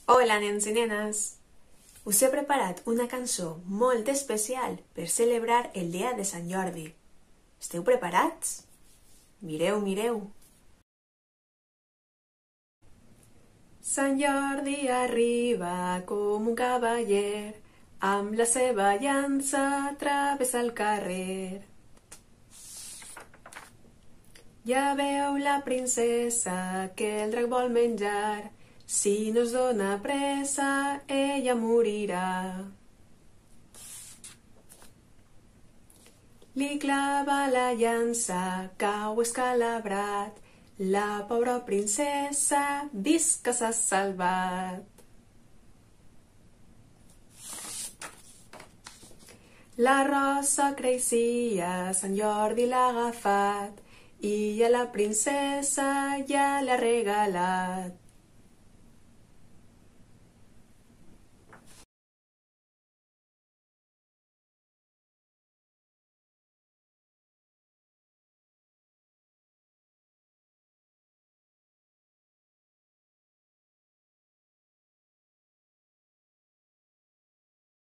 Hola, nens i nenes! Us he preparat una cançó molt especial per celebrar el dia de Sant Jordi. Esteu preparats? Mireu, mireu! Sant Jordi arriba com un cavaller, amb la seva llança travessa el carrer. Ja veu la princesa que el drac vol menjar. Si no es dona pressa, ella morirà. Li clava la llança, cau escalabrat. La pobra princesa visc que s'ha salvat. La rosa creixia, Sant Jordi l'ha agafat i a la princesa ja l'ha regalat.